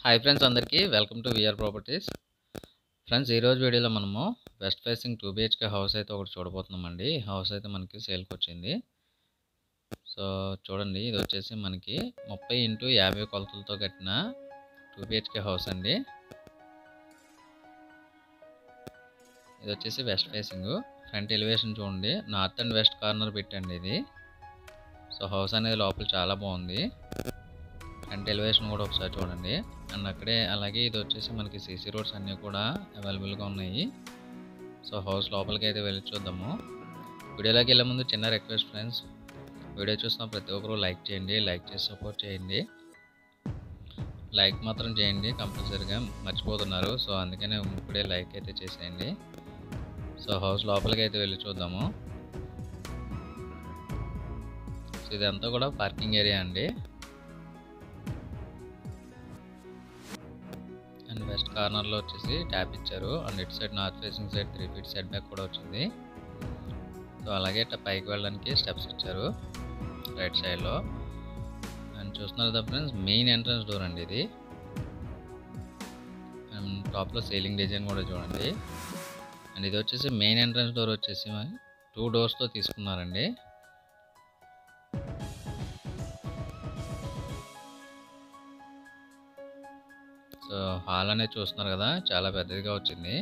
Hi friends, అందరికీ welcome to VR properties. Friends, ఈరోజు వీడియోలో మనము వెస్ట్ ఫేసింగ్ 2 BHK హౌస్ అయితే ఒకటి చూడబోతున్నామండి. ఈ హౌస్ అయితే మనకి సేల్కి వచ్చింది. సో చూడండి, ఇది వచ్చేసి మనకి 30x50 కొలతలతో కట్టిన 2 BHK హౌస్ అండి. ఇది వచ్చేసి వెస్ట్ ఫేసింగ్. ఫ్రంట్ ఎలివేషన్ చూడండి, నార్త్ అండ్ వెస్ట్ కార్నర్ పెట్టండి ఇది. సో హౌస్ అనేది లోపల చాలా బాగుంది. ఫ్రంట్ ఎలివేషన్ కూడా ఒకసారి చూడండి. అండ్ అక్కడే అలాగే ఇది వచ్చేసి మనకి సీసీ రోడ్స్ అన్నీ కూడా అవైలబుల్గా ఉన్నాయి. సో హౌస్ లోపలికి అయితే వెళ్ళి చూద్దాము. వీడియోలోకి వెళ్ళే ముందు చిన్న రిక్వెస్ట్ ఫ్రెండ్స్, వీడియో చూసిన ప్రతి ఒక్కరు లైక్ చేయండి, లైక్ చేసి సపోర్ట్ చేయండి. లైక్ మాత్రం చేయండి, కంపల్సరీగా మర్చిపోతున్నారు. సో అందుకనే ఇప్పుడే లైక్ అయితే చేసేయండి. సో హౌస్ లోపలికి అయితే వెళ్ళి చూద్దాము. సో ఇదంతా కూడా పార్కింగ్ ఏరియా అండి. అండ్ వెస్ట్ కార్నర్లో వచ్చేసి ట్యాప్ ఇచ్చారు. అండ్ ఇటు side north facing side 3 feet set back కూడా వచ్చింది. సో అలాగే పైకి వెళ్ళడానికి స్టెప్స్ ఇచ్చారు రైట్ సైడ్లో. అండ్ చూస్తున్నారు కదా ఫ్రెండ్స్, మెయిన్ ఎంట్రన్స్ డోర్ అండి ఇది. అండ్ టాప్లో సీలింగ్ డిజైన్ కూడా చూడండి. అండ్ ఇది వచ్చేసి మెయిన్ ఎంట్రన్స్ డోర్ వచ్చేసి 2 doors తీసుకున్నారండి. సో హాల్ అనేది చూస్తున్నారు కదా, చాలా పెద్దదిగా వచ్చింది.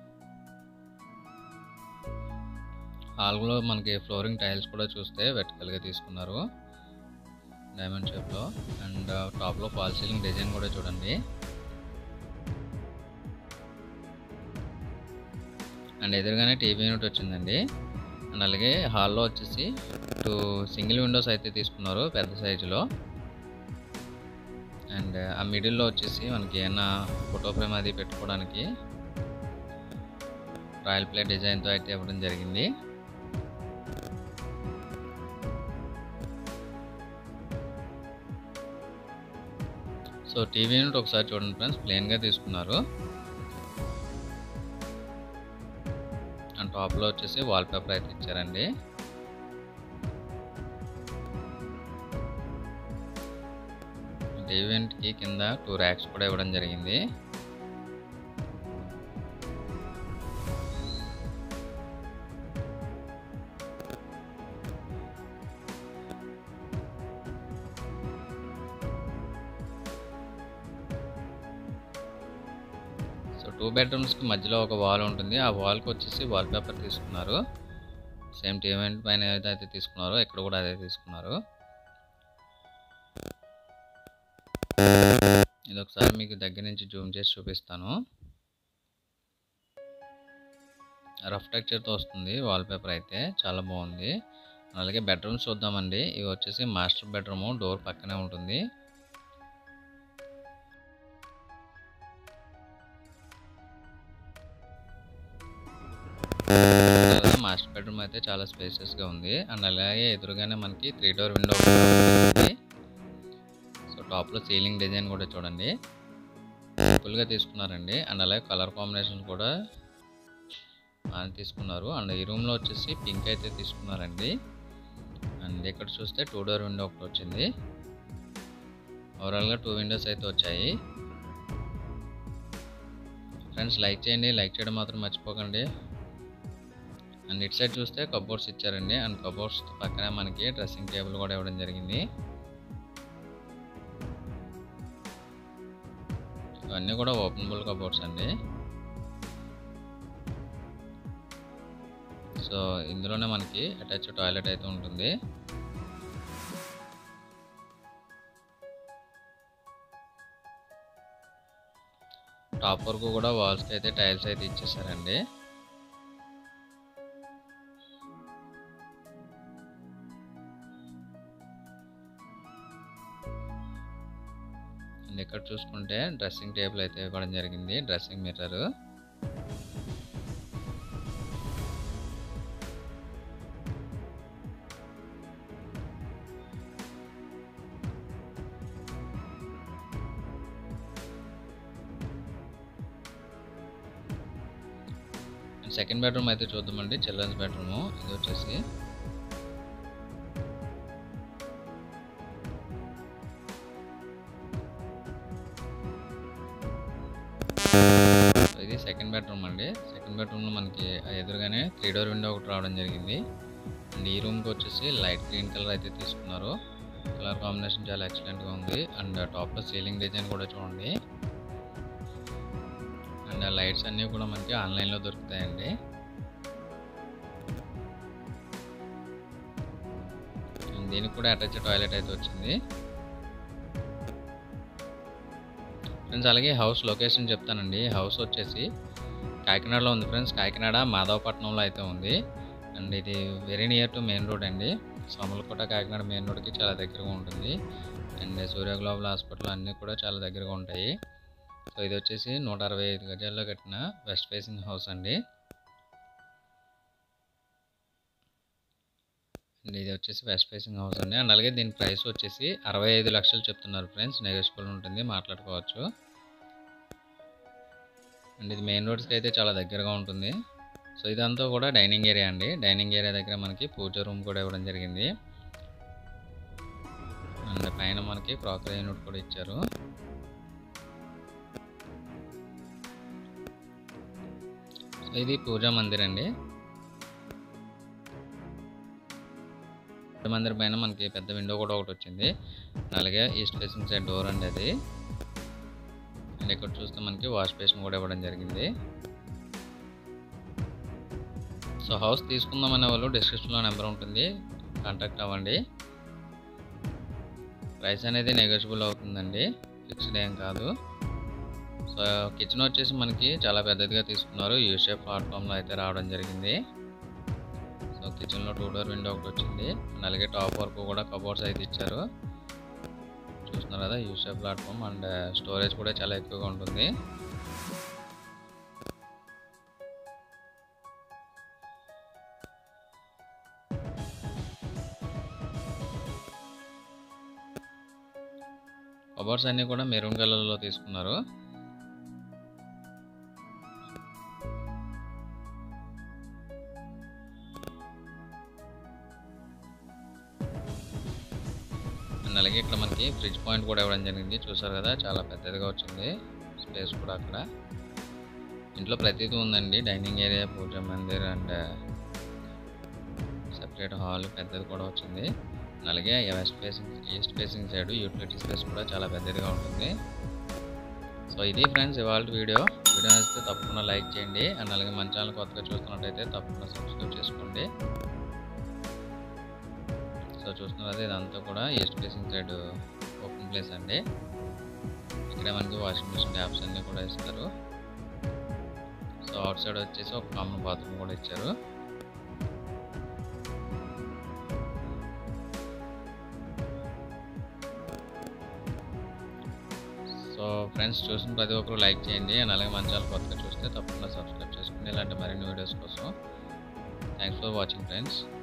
హాల్లో మనకి ఫ్లోరింగ్ టైల్స్ కూడా చూస్తే వెర్టికల్గా తీసుకున్నారు డైమండ్ షేప్లో. అండ్ టాప్లో ఫాల్ సీలింగ్ డిజైన్ కూడా చూడండి. అండ్ ఎదురుగానే టీవీ యూనిట్ వచ్చిందండి. అండ్ అలాగే హాల్లో వచ్చేసి 2 సింగిల్ విండోస్ అయితే తీసుకున్నారు పెద్ద సైజులో. అండ్ ఆ మిడిల్లో వచ్చేసి మనకి ఏమైనా ఫోటో ఫ్రేమ్ అది పెట్టుకోవడానికి రాయల్ ప్లే డిజైన్తో అయితే ఇవ్వడం జరిగింది. సో టీవీ యూనిట్ ఒకసారి చూడండి ఫ్రెండ్స్, ప్లెయిన్గా తీసుకున్నారు. అండ్ టాప్లో వచ్చేసి వాల్పేపర్ అయితే ఇచ్చారండి. టీవీ యూనిట్కి కింద 2 racks కూడా ఇవ్వడం జరిగింది. సో 2 bedrooms మధ్యలో ఒక వాల్ ఉంటుంది. ఆ వాల్కి వచ్చేసి వాల్పేపర్ తీసుకున్నారు. సేమ్ టీవీ యూనిట్ పైన ఏదైతే తీసుకున్నారో ఇక్కడ కూడా అదే తీసుకున్నారు. ఇది ఒకసారి మీకు దగ్గర నుంచి జూమ్ చేసి చూపిస్తాను. రఫ్ టెక్చర్తో వస్తుంది వాల్పేపర్ అయితే, చాలా బాగుంది. అలాగే బెడ్రూమ్స్ చూద్దామండి. ఇవి వచ్చేసి మాస్టర్ బెడ్రూమ్, డోర్ పక్కనే ఉంటుంది. మాస్టర్ బెడ్రూమ్ అయితే చాలా స్పేసెస్గా ఉంది. అండ్ అలాగే ఎదురుగానే మనకి 3 door విండో ఉంది. సో టాప్లో సీలింగ్ డిజైన్ కూడా చూడండి, సింపుల్గా తీసుకున్నారండి. అండ్ అలాగే కలర్ కాంబినేషన్స్ కూడా తీసుకున్నారు. అండ్ ఈ రూమ్లో వచ్చేసి పింక్ అయితే తీసుకున్నారండి. అండ్ ఇక్కడ చూస్తే 2 door విండో ఒకటి వచ్చింది. ఓవరాల్గా 2 windows అయితే వచ్చాయి. ఫ్రెండ్స్, లైక్ చేయండి, లైక్ చేయడం మాత్రం మర్చిపోకండి. అండ్ ఇటు సైడ్ చూస్తే కబోర్డ్స్ ఇచ్చారండి. అండ్ కబోర్డ్స్ పక్కనే మనకి డ్రెస్సింగ్ టేబుల్ కూడా ఇవ్వడం జరిగింది. ఇవన్నీ కూడా ఓపెనబుల్ కబోర్డ్స్ అండి. సో ఇందులోనే మనకి అటాచ్ టాయిలెట్ అయితే ఉంటుంది. టాప్ వరకు కూడా వాల్స్కి అయితే టైల్స్ అయితే ఇచ్చేసారండి. అండ్ ఇక్కడ చూసుకుంటే డ్రెస్సింగ్ టేబుల్ అయితే ఇవ్వడం జరిగింది, డ్రెస్సింగ్ మిర్రర్. సెకండ్ బెడ్రూమ్ అయితే చూద్దామండి, చిల్డ్రన్స్ బెడ్రూమ్. ఇది వచ్చేసి సో ఇది సెకండ్ బెడ్రూమ్ అండి. సెకండ్ బెడ్రూమ్లో మనకి ఎదురుగానే 3 డోర్ విండో ఒకటి రావడం జరిగింది. అండ్ ఈ రూమ్కి వచ్చేసి లైట్ గ్రీన్ కలర్ అయితే తీసుకున్నారు. కలర్ కాంబినేషన్ చాలా ఎక్సలెంట్గా ఉంది. అండ్ టాప్లో సీలింగ్ డిజైన్ కూడా చూడండి. అండ్ ఆ లైట్స్ అన్నీ కూడా మనకి ఆన్లైన్లో దొరుకుతాయండి. దీనికి కూడా అటాచ్ టాయిలెట్ అయితే వచ్చింది ఫ్రెండ్స్. అలాగే హౌస్ లొకేషన్ చెప్తానండి. హౌస్ వచ్చేసి కాకినాడలో ఉంది ఫ్రెండ్స్. కాకినాడ మాధవపట్నంలో అయితే ఉంది. అండ్ ఇది very near to main road అండి. సోమలకోట కాకినాడ మెయిన్ రోడ్కి చాలా దగ్గరగా ఉంటుంది. అండ్ సూర్య గ్లోబల్ హాస్పిటల్ అన్నీ కూడా చాలా దగ్గరగా ఉంటాయి. సో ఇది వచ్చేసి 165 గజాల్లో కట్టిన వెస్ట్ ఫేసింగ్ హౌస్ అండి. అండ్ ఇది వచ్చేసి వెస్ట్ ఫేసింగ్ హౌస్ అండి. అండ్ అలాగే దీని ప్రైస్ వచ్చేసి 65 లక్షలు చెప్తున్నారు ఫ్రెండ్స్. నెగోషియబుల్ ఉంటుంది, మాట్లాడుకోవచ్చు. అండ్ ఇది మెయిన్ రోడ్స్కి అయితే చాలా దగ్గరగా ఉంటుంది. సో ఇదంతా కూడా డైనింగ్ ఏరియా అండి. డైనింగ్ ఏరియా దగ్గర మనకి పూజ రూమ్ కూడా ఇవ్వడం జరిగింది. అండ్ పైన మనకి క్రాకరీ యూనిట్ కూడా ఇచ్చారు. సో ఇది పూజా మందిర్ అండి. మందిర్ పైన మనకి పెద్ద విండో కూడా ఒకటి వచ్చింది. అలాగే ఈస్ట్ ఫేసింగ్ సైడ్ డోర్ అండి అది. అండ్ ఇక్కడ చూస్తే మనకి వాష్ బేసిన్ కూడా ఇవ్వడం జరిగింది. సో హౌస్ తీసుకుందామనే వాళ్ళు డిస్క్రిప్షన్లో నెంబర్ ఉంటుంది, కాంటాక్ట్ అవ్వండి. ప్రైస్ అనేది నెగోషియబుల్ అవుతుందండి, ఫిక్స్డ్ ఏం కాదు. సో కిచెన్ వచ్చేసి మనకి చాలా పెద్దదిగా తీసుకున్నారు. యూ షేప్ ప్లాట్ఫామ్లో అయితే రావడం జరిగింది. సో కిచెన్లో 2 డోర్ విండో ఒకటి వచ్చింది. అలాగే టాప్ వరకు కూడా కబోర్డ్స్ అయితే ఇచ్చారు. చూస్తున్నారు కదా, U shape platform. And storage కూడా చాలా ఎక్కువగా ఉంటుంది. కబోర్డ్స్ అన్నీ కూడా మెరూన్ కలర్లో తీసుకున్నారు. అండ్ అలాగే ఇక్కడ మనకి ఫ్రిడ్జ్ పాయింట్ కూడా ఇవ్వడం జరిగింది. చూసారు కదా, చాలా పెద్దదిగా వచ్చింది స్పేస్ కూడా. అక్కడ ఇంట్లో ప్రతిదీ ఉందండి. డైనింగ్ ఏరియా, పూజ మందిర్ అండ్ సెపరేట్ హాల్ పెద్దది కూడా వచ్చింది. అలాగే west facing, east facing side utility space కూడా చాలా పెద్దదిగా ఉంటుంది. సో ఇది ఫ్రెండ్స్ ఇవాళ వీడియో నచ్చితే తప్పకుండా లైక్ చేయండి. అండ్ అలాగే మన ఛానల్ కొత్తగా చూస్తున్నట్టయితే తప్పకుండా సబ్స్క్రైబ్ చేసుకోండి. సో చూస్తున్నది ఇదంతా కూడా east facing side open place అండి. ఇక్కడ మనకి వాషింగ్ మిషన్ ట్యాప్స్ అన్నీ కూడా ఇస్తారు. సో అవుట్ సైడ్ వచ్చేసి ఒక కామన్ బాత్రూమ్ కూడా ఇచ్చారు. సో ఫ్రెండ్స్ చూసిన ప్రతి ఒక్కరు లైక్ చేయండి. అండ్ అలాగే మన ఛానల్ కొత్తగా చూస్తే తప్పకుండా సబ్స్క్రైబ్ చేసుకోండి ఇలాంటి మరిన్ని వీడియోస్ కోసం. Thanks for watching friends.